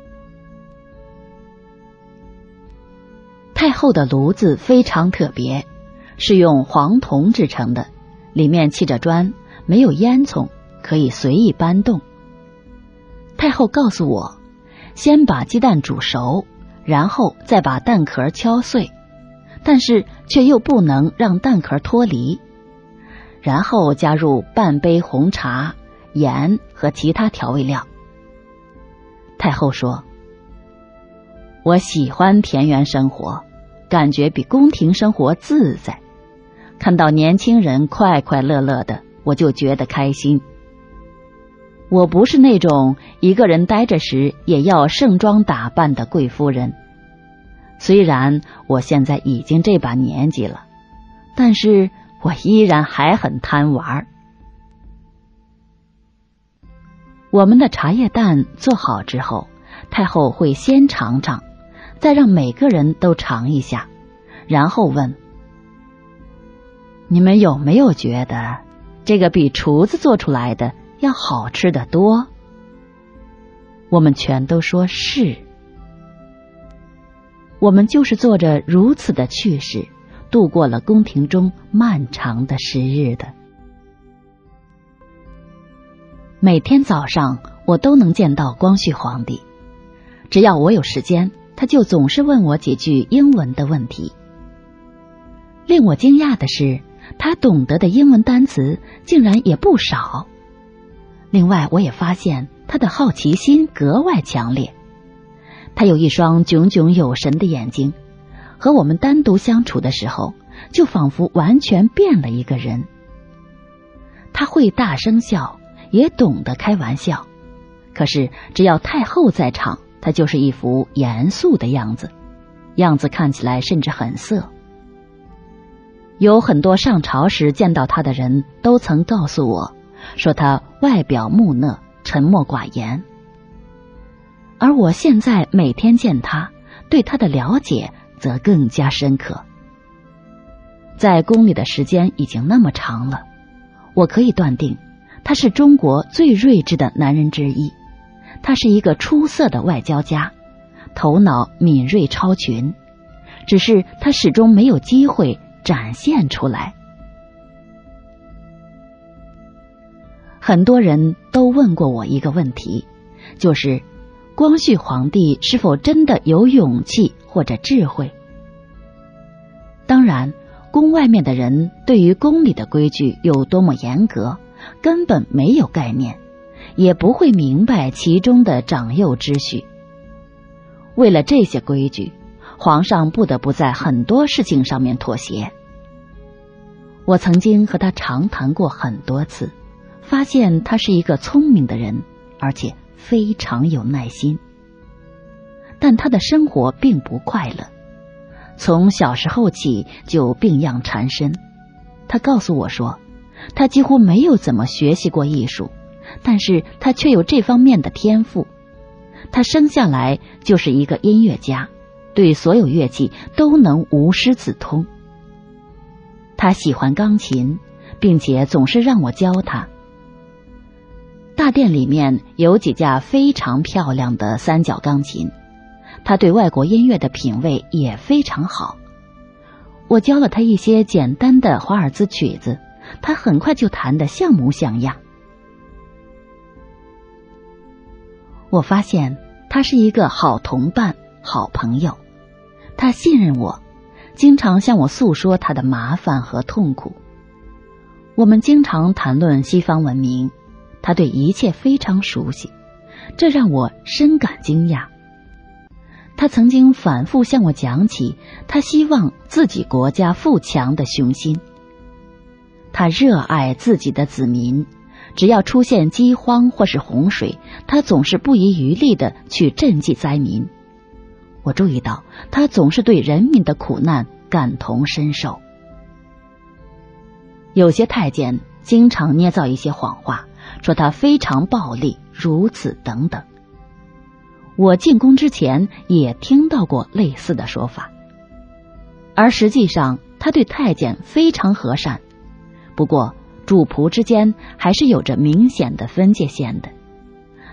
太后的炉子非常特别，是用黄铜制成的，里面砌着砖，没有烟囱，可以随意搬动。太后告诉我，先把鸡蛋煮熟，然后再把蛋壳敲碎，但是却又不能让蛋壳脱离，然后加入半杯红茶、盐和其他调味料。太后说，我喜欢田园生活，感觉比宫廷生活自在，看到年轻人快快乐乐的，我就觉得开心。我不是那种一个人待着时也要盛装打扮的贵夫人，虽然我现在已经这把年纪了，但是我依然还很贪玩。我们的茶叶蛋做好之后，太后会先尝尝，再让每个人都尝一下，然后问，你们有没有觉得这个比厨子做出来的要好吃得多？我们全都说是。我们就是做着如此的趣事，度过了宫廷中漫长的时日的。每天早上我都能见到光绪皇帝，只要我有时间，他就总是问我几句英文的问题。令我惊讶的是，他懂得的英文单词竟然也不少。另外，我也发现他的好奇心格外强烈。他有一双炯炯有神的眼睛，和我们单独相处的时候，就仿佛完全变了一个人。他会大声笑，也懂得开玩笑，可是只要太后在场，他就是一副严肃的样子，样子看起来甚至很色。有很多上朝时见到他的人都曾告诉我，说他外表木讷，沉默寡言。而我现在每天见他，对他的了解则更加深刻。在宫里的时间已经那么长了，我可以断定，他是中国最睿智的男人之一。他是一个出色的外交家，头脑敏锐超群，只是他始终没有机会展现出来。很多人都问过我一个问题，就是光绪皇帝是否真的有勇气或者智慧？当然，宫外面的人对于宫里的规矩有多么严格，根本没有概念，也不会明白其中的长幼之序。为了这些规矩，皇上不得不在很多事情上面妥协。我曾经和他长谈过很多次，发现他是一个聪明的人，而且非常有耐心。但他的生活并不快乐，从小时候起就病恙缠身。他告诉我说，他几乎没有怎么学习过艺术，但是他却有这方面的天赋。他生下来就是一个音乐家，对所有乐器都能无师自通。他喜欢钢琴，并且总是让我教他。大殿里面有几架非常漂亮的三角钢琴，他对外国音乐的品味也非常好。我教了他一些简单的华尔兹曲子，他很快就弹得像模像样。我发现他是一个好同伴、好朋友，他信任我，经常向我诉说他的麻烦和痛苦。我们经常谈论西方文明，他对一切非常熟悉，这让我深感惊讶。他曾经反复向我讲起他希望自己国家富强的雄心。他热爱自己的子民，只要出现饥荒或是洪水，他总是不遗余力地去赈济灾民。我注意到他总是对人民的苦难感同身受。有些太监经常捏造一些谎话，说他非常暴力，如此等等。我进宫之前也听到过类似的说法，而实际上他对太监非常和善，不过主仆之间还是有着明显的分界线的，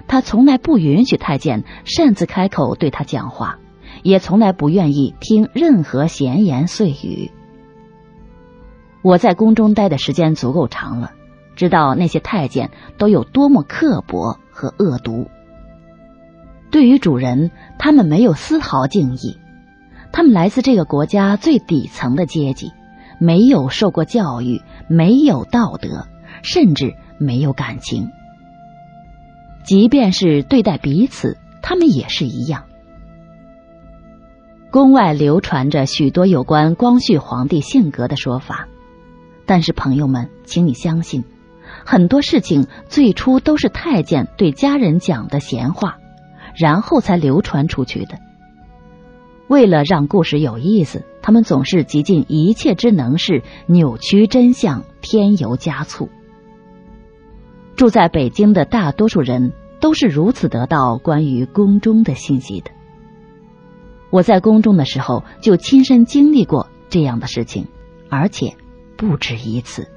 他从来不允许太监擅自开口对他讲话，也从来不愿意听任何闲言碎语。我在宫中待的时间足够长了，知道那些太监都有多么刻薄和恶毒。对于主人，他们没有丝毫敬意，他们来自这个国家最底层的阶级，没有受过教育，没有道德，甚至没有感情。即便是对待彼此，他们也是一样。宫外流传着许多有关光绪皇帝性格的说法，但是朋友们，请你相信，很多事情最初都是太监对家人讲的闲话，然后才流传出去的。为了让故事有意思，他们总是极尽一切之能事，扭曲真相，添油加醋。住在北京的大多数人都是如此得到关于宫中的信息的。我在宫中的时候就亲身经历过这样的事情，而且不止一次。